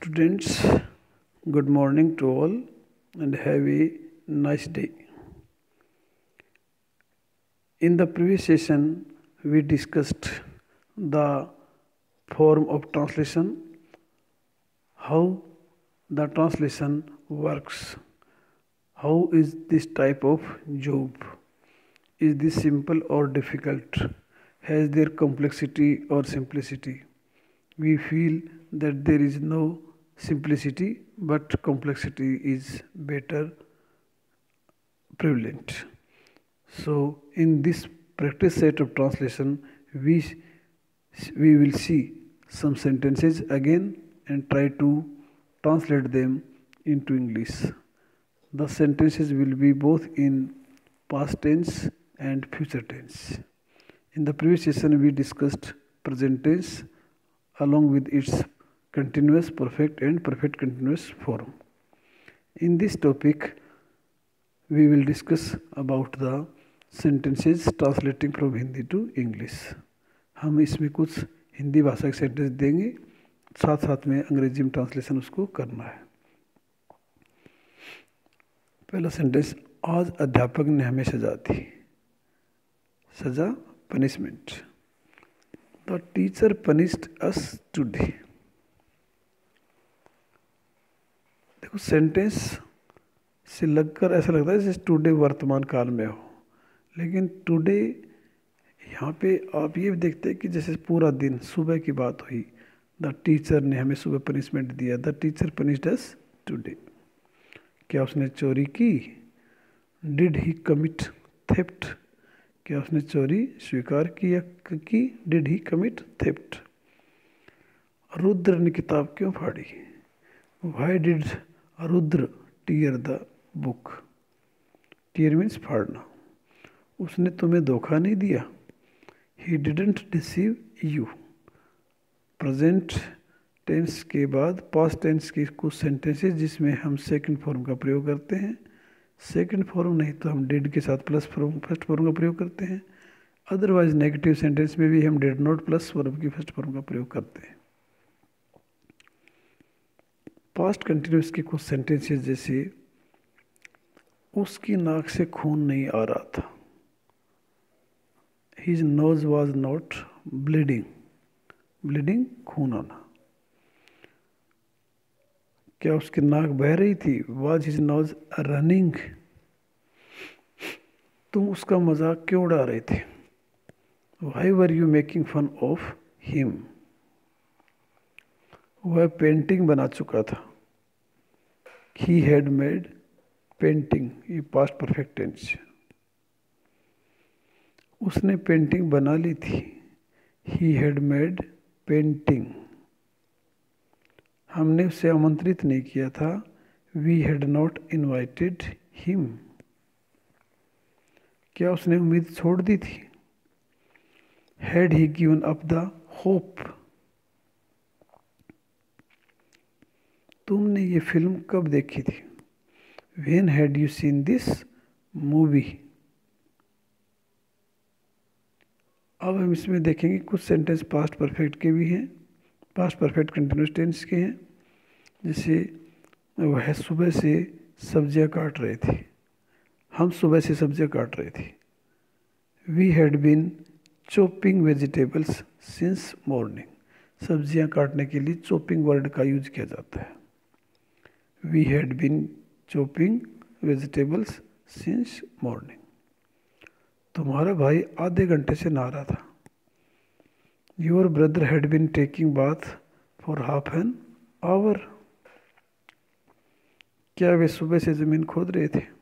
Students, good morning to all and have a nice day. In the previous session, we discussed the form of translation, how the translation works, how is this type of job, is this simple or difficult, has there complexity or simplicity. We feel that there is no simplicity but complexity is better prevalent. So in this practice set of translation we will see some sentences again and try to translate them into English. The sentences will be both in past tense and future tense. In the previous session we discussed present tense along with its continuous perfect and perfect continuous form. In this topic we will discuss about the sentences translating from Hindi to English. हम इसमें कुछ हिंदी भाषा के sentence देंगे, साथ साथ में अंग्रेजी में ट्रांसलेशन उसको करना है. पहला सेंटेंस, आज अध्यापक ने हमें सजा दी. सजा, punishment. The teacher punished us today. देखो सेंटेंस से लगकर ऐसा लगता है जैसे टुडे वर्तमान काल में हो, लेकिन टुडे यहाँ पे आप ये देखते हैं कि जैसे पूरा दिन सुबह की बात हुई. द टीचर ने हमें सुबह पनिशमेंट दिया. The teacher punished us today. क्या उसने चोरी की? Did he commit theft. क्या उसने चोरी स्वीकार किया की? Did he commit theft. Rudra ने किताब क्यों फाड़ी? Why did Rudra tear the book. Tear means फाड़ना. उसने तुम्हें धोखा नहीं दिया. He didn't deceive you. Present tense के बाद पास्ट टेंस के कुछ सेंटेंसेस जिसमें हम सेकंड फॉर्म का प्रयोग करते हैं. सेकंड फॉर्म नहीं तो हम डिड के साथ प्लस फॉर्म फर्स्ट फॉर्म का प्रयोग करते हैं. अदरवाइज नेगेटिव सेंटेंस में भी हम डिड नॉट प्लस वर्ब की फर्स्ट फॉर्म का प्रयोग करते हैं. पास्ट कंटिन्यूस के कुछ सेंटेंसेस जैसे उसकी नाक से खून नहीं आ रहा था. His nose was not bleeding. Bleeding खून आना. क्या उसकी नाक बह रही थी? Was his nose running? तुम उसका मजाक क्यों उड़ा रहे थे? Why were you making fun of him? वह पेंटिंग बना चुका था. He had made painting. ये past perfect tense. उसने पेंटिंग बना ली थी. He had made painting. हमने उसे आमंत्रित नहीं किया था. We had not invited him. क्या उसने उम्मीद छोड़ दी थी? Had he given up the hope? तुमने ये फिल्म कब देखी थी? When had you seen this movie? अब हम इसमें देखेंगे कुछ सेंटेंस पास्ट परफेक्ट के भी हैं, पास्ट परफेक्ट कंटिन्यूस टेंस के हैं. जैसे वह सुबह से सब्जियां काट रहे थे. हम सुबह से सब्जियां काट रहे थे. We had been chopping vegetables since morning. सब्जियां काटने के लिए चॉपिंग वर्ड का यूज किया जाता है. We had been chopping vegetables since morning. तुम्हारा भाई आधे घंटे से नहा रहा था. Your brother had been taking bath for half an hour. क्या वे सुबह से ज़मीन खोद रहे थे?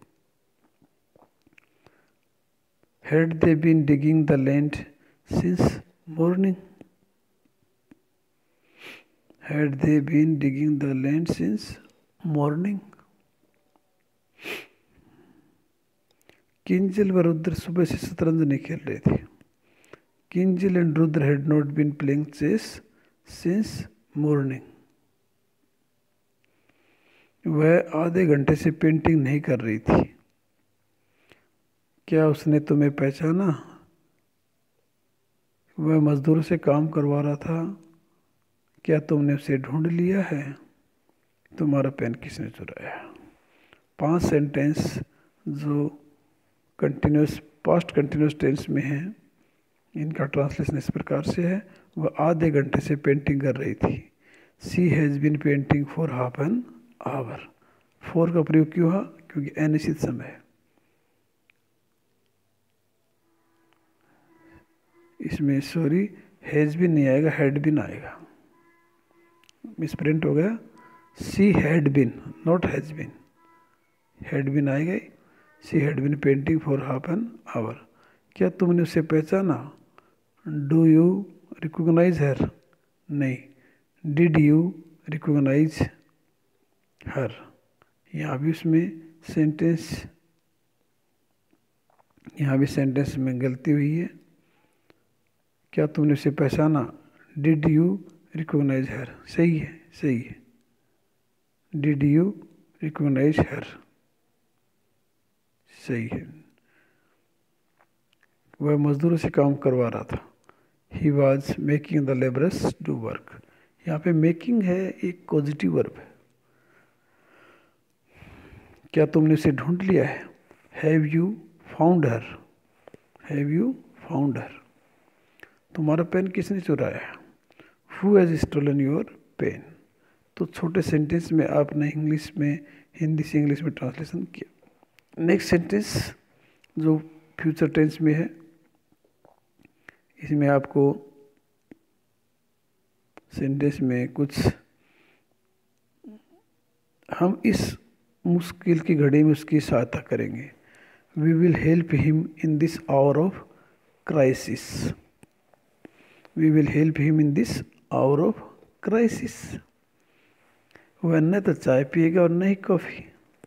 Had they been digging the land since morning. Had they been digging the land since morning. Kinjal व रुद्र सुबह से शतरंज नहीं खेल रहे थे. Kinjal and Rudra had not been playing chess since morning. वह आधे घंटे से पेंटिंग नहीं कर रही थी. क्या उसने तुम्हें पहचाना? वह मजदूरों से काम करवा रहा था. क्या तुमने उसे ढूंढ लिया है? तुम्हारा पेन किसने चुराया। 5 सेंटेंस जो कंटिन्यूस पास्ट कंटिन्यूस टेंस में हैं, इनका ट्रांसलेशन इस प्रकार से है। वह आधे घंटे से पेंटिंग कर रही थी। She has been painting for half an hour. For का प्रयोग क्यों हुआ? क्योंकि अनिश्चित समय है। इसमें सॉरी हैज़ भी नहीं आएगा, हैड बीन आएगा, मिसप्रिंट हो गया। She had been, not has been, had been आएगा। She had been painting for half an hour. क्या तुमने उसे पहचाना? Do you recognise her? नहीं। Did you recognise her? यहाँ भी सेंटेंस में गलती हुई है। क्या तुमने उसे पहचाना? Did you recognise her? सही है, सही है। डिड यू रिकॉग्नाइज हर, सही है। वह मजदूरों से काम करवा रहा था। He was making the labourers do work. यहाँ पे मेकिंग है, एक पॉजिटिव वर्ब है। क्या तुमने उसे ढूंढ लिया है? Have you found her? Have you found her. तुम्हारा पेन किसने चुराया? Who has stolen your pen. तो छोटे सेंटेंस में आपने इंग्लिश में, हिंदी से इंग्लिश में ट्रांसलेशन किया। नेक्स्ट सेंटेंस जो फ्यूचर टेंस में है, इसमें आपको सेंटेंस में कुछ, हम इस मुश्किल की घड़ी में उसकी सहायता करेंगे। We will help him in this hour of crisis. We will help him in this hour of crisis. वह न तो चाय पिएगा और न ही कॉफ़ी।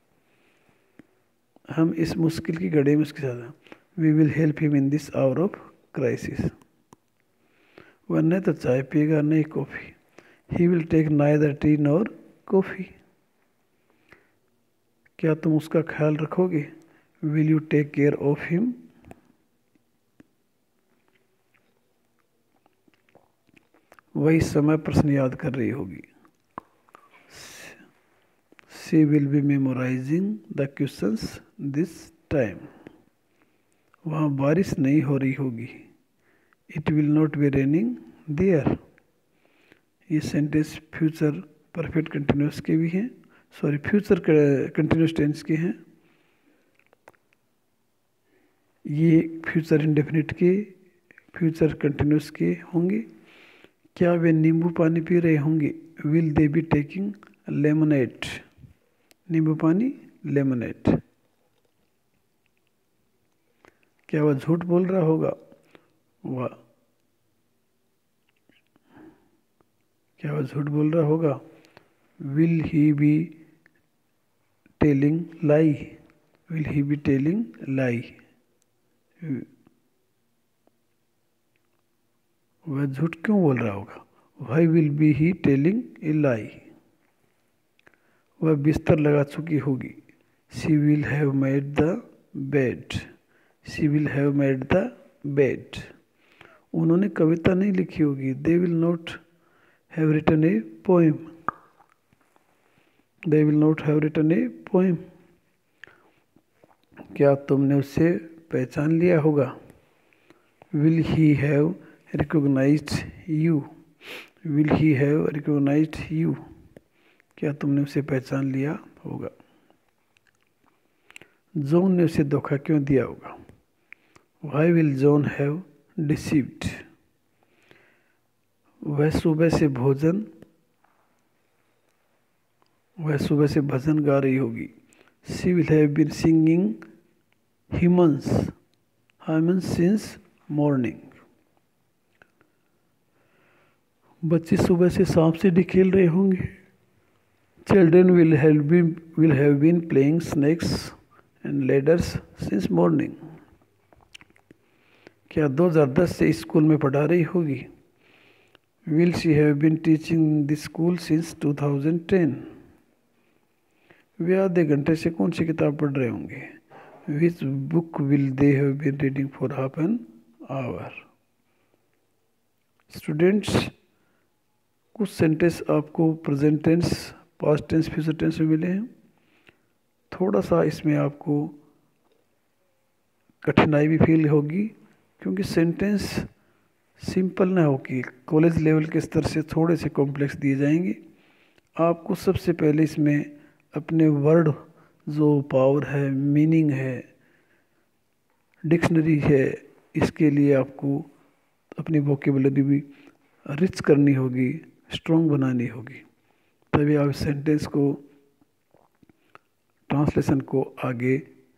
हम इस मुश्किल की घड़ी में उसके साथ, we will help him in this hour of crisis. वह न तो चाय पिएगा और न ही coffee. He will take neither tea nor coffee. क्या तुम उसका ख्याल रखोगे? Will you take care of him? वही समय प्रश्न याद कर रही होगी। She will be memorising the questions this time. वहाँ बारिश नहीं हो रही होगी। It will not be raining there. ये सेंटेंस फ्यूचर परफेक्ट कंटिन्यूस के भी हैं, सॉरी फ्यूचर कंटिन्यूस टेंस के हैं। ये फ्यूचर इंडेफिनिट के, फ्यूचर कंटिन्यूस के होंगे। क्या वे नींबू पानी पी रहे होंगे? Will they be taking lemonade. नींबू पानी, लेमनेड। क्या वह झूठ बोल रहा होगा? क्या वह झूठ बोल रहा होगा? Will he be telling lie? Will he be telling lie? वह झूठ क्यों बोल रहा होगा? Why will be he telling a lie? वह बिस्तर लगा चुकी होगी। She will have made the bed. She will have made the bed. उन्होंने कविता नहीं लिखी होगी। They will not have written a poem. They will not have written a poem. क्या तुमने उसे पहचान लिया होगा? Will he have recognised you? Will he have recognised you? क्या तुमने उसे पहचान लिया होगा? जॉन ने उसे धोखा क्यों दिया होगा? Why will John have deceived? वह सुबह से भजन गा रही होगी। She will have been singing hymns since morning. बच्चे सुबह से सांप सीढ़ी खेल रहे होंगे। Children will have been playing snakes and ladders since morning. क्या 2010 से स्कूल में पढ़ा रही होगी? Will she have been teaching the school since 2010। वे आधे घंटे से कौन सी किताब पढ़ रहे होंगे? Which book will they have been reading for half an hour. Students, कुछ सेंटेंस आपको present tense, past tense future tense में मिले हैं। थोड़ा सा इसमें आपको कठिनाई भी फील होगी क्योंकि सेंटेंस सिंपल ना हो कि कॉलेज लेवल के स्तर से थोड़े से कॉम्प्लेक्स दिए जाएंगे। आपको सबसे पहले इसमें अपने वर्ड जो पावर है, मीनिंग है, डिक्शनरी है, इसके लिए आपको अपनी वोकेबुलरी भी रिच करनी होगी, स्ट्रॉन्ग बनानी होगी, तभी आप सेंटेंस को, ट्रांसलेशन को आगे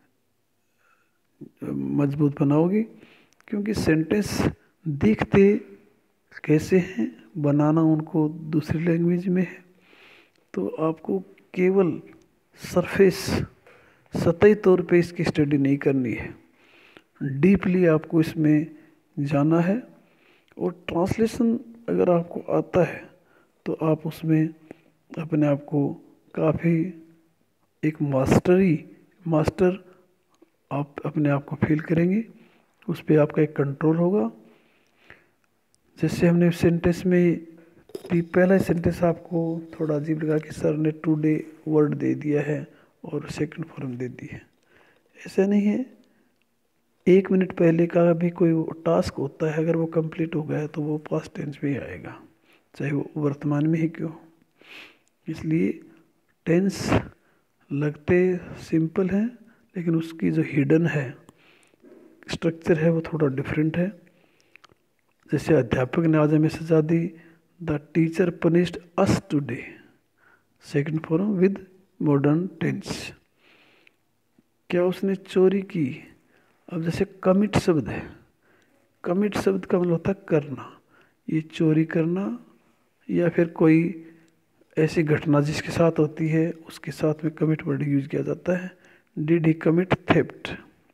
मजबूत बनाओगे। क्योंकि सेंटेंस दिखते कैसे हैं, बनाना उनको दूसरी लैंग्वेज में है, तो आपको केवल सरफेस, सतही तौर पे इसकी स्टडी नहीं करनी है, डीपली आपको इसमें जाना है। और ट्रांसलेशन अगर आपको आता है तो आप उसमें अपने आप को काफ़ी एक मास्टर आप अपने आप को फील करेंगे, उस पर आपका एक कंट्रोल होगा। जैसे हमने सेंटेंस में भी पहला सेंटेंस आपको थोड़ा अजीब लगा कि सर ने टुडे वर्ड दे दिया है और सेकंड फॉर्म दे दी है, ऐसा नहीं है। 1 मिनट पहले का भी कोई टास्क होता है, अगर वो कंप्लीट हो गया तो वो पास्ट टेंस में ही आएगा, चाहे वो वर्तमान में ही क्यों। इसलिए टेंस लगते सिंपल हैं लेकिन उसकी जो हिडन है, स्ट्रक्चर है, वो थोड़ा डिफरेंट है। जैसे अध्यापक ने आज हमें सजा दी, the teacher punished us today, second form with modern tense. क्या उसने चोरी की? अब जैसे कमिट शब्द है, कमिट शब्द का मतलब होता है करना, ये चोरी करना या फिर कोई ऐसी घटना जिसके साथ होती है उसके साथ में कमिट वर्ड यूज किया जाता है। डिड ही कमिट थेफ्ट,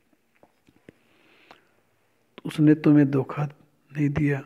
उसने तुम्हें धोखा नहीं दिया।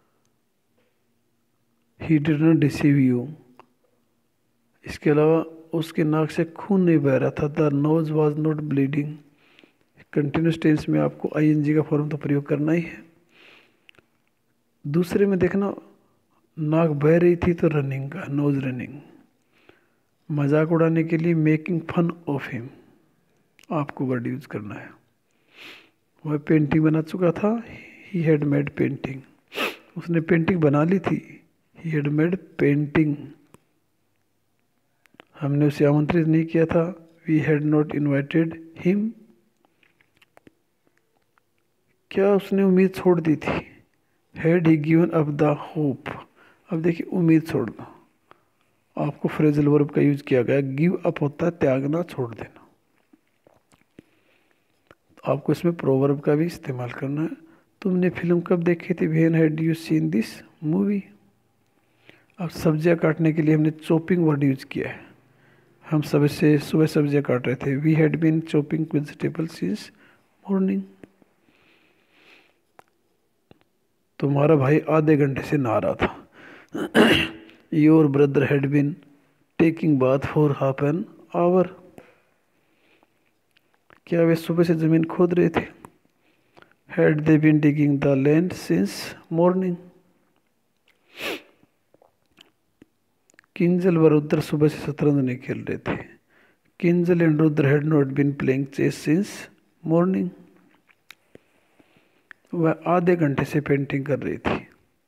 He did not deceive you, इसके अलावा उसके नाक से खून नहीं बह रहा था। The nose was not bleeding. Continuous tense में आपको आईएनजी का फॉर्म तो प्रयोग करना ही है। दूसरे में देखना, नाक बह रही थी तो रनिंग का, नोज रनिंग। मजाक उड़ाने के लिए मेकिंग फन ऑफ हिम, आपको वर्ड यूज करना है। वह पेंटिंग बना चुका था, ही हैड मेड पेंटिंग, उसने पेंटिंग बना ली थी, ही हैड मेड पेंटिंग। हमने उसे आमंत्रित नहीं किया था, we had not invited him. क्या उसने उम्मीद छोड़ दी थी? Had he given up the hope. अब देखिए, उम्मीद छोड़ना, आपको फ्रेजल वर्ब का यूज किया गया। गिव अप होता है त्यागना, छोड़ देना। आपको इसमें प्रोवर्ब का भी इस्तेमाल करना है। तुमने फिल्म कब देखी थी? When had you seen this movie. अब सब्जियां काटने के लिए हमने चॉपिंग वर्ड यूज किया है। हम सुबह सब्जियां काट रहे थे। We had been chopping vegetable since morning. तुम्हारा भाई आधे घंटे से नहा रहा था। Your brother had been taking bath for half an hour. क्या वे सुबह से जमीन खोद रहे थे? Had they been digging the land since morning. Kinjal व रुद्र सुबह से शतरंज नहीं खेल रहे थे। Kinjal and Rudra had not been playing chess since morning. वह आधे घंटे से पेंटिंग कर रही थी।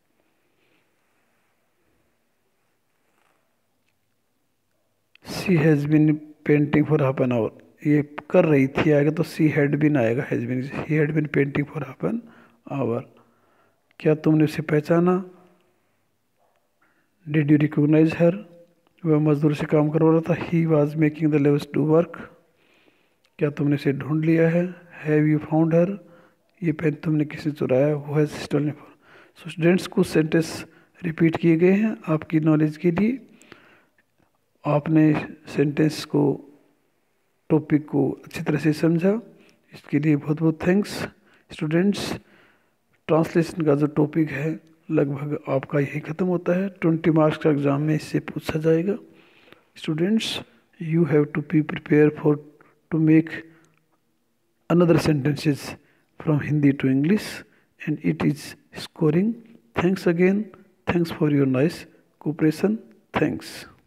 She has been painting for half an hour, ये कर रही थी आएगा तो सी हैड बीन आएगा, has been, he had been painting for half an hour. क्या तुमने उसे पहचाना? डिड यू रिकॉग्नाइज हर, वह मजदूर से काम करवा रहा था। He was making the labours do work. क्या तुमने इसे ढूंढ लिया है? हैव यू फाउंड हर, ये पेन तुमने किसी चुराया? वो has stolen for. So students, कुछ सेंटेंस रिपीट किए गए हैं आपकी नॉलेज के लिए। आपने सेंटेंस को, टॉपिक को अच्छी तरह से समझा, इसके लिए बहुत बहुत थैंक्स स्टूडेंट्स। ट्रांसलेशन का जो टॉपिक है लगभग आपका यही ख़त्म होता है। 20 मार्क्स का एग्ज़ाम में इससे पूछा जाएगा। Students, you have to be prepare for to make another sentences from Hindi to English, and it is scoring. Thanks again. Thanks for your nice cooperation. Thanks.